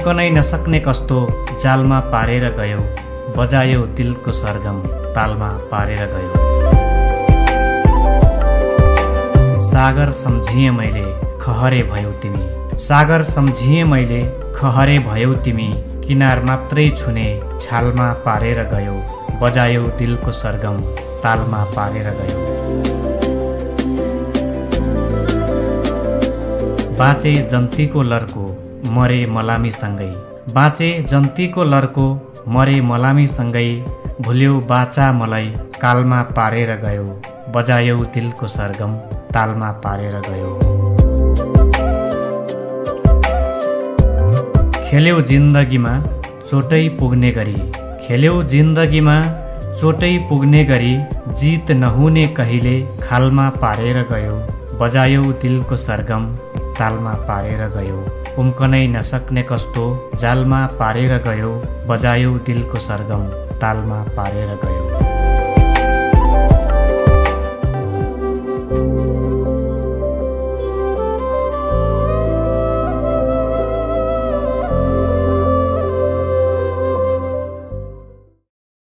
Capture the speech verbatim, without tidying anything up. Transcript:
उम्कनै नसक्ने कस्तो जालमा पारेर गयो, बजायो दिलको सरगम तालमा पारेर गयो। सागर सम्झिए मैले खहरे भयौ तिमी, सागर सम्झिए मैले खहरे भयौ तिमी, किनार मात्रै छुने छालमा पारेर गयो, बजायो दिलको सरगम तालमा पारेर गयो। बाँचे जन्तीको लर्को मरे मलामीसँगै, बाँचे जन्तीको लर्को मरे मलामीसँगै, भुल्यो बाचा मलाई कालमा पारेर गयो, बजायो दिलको सरगम तालमा पारेर गयो। खेल्यौ जिन्दगीमा चोटै पुग्ने गरी, खेल्यौ जिन्दगीमा चोटै पुग्ने गरी, जित नहुने कहिले खालमा पारेर गयो, बजायो दिलको सरगम तालमा पारेर गयो। उम्कनै नसक्ने कस्तो जालमा पारेर गयो, बजायो दिलको सरगम तालमा पारेर गयो।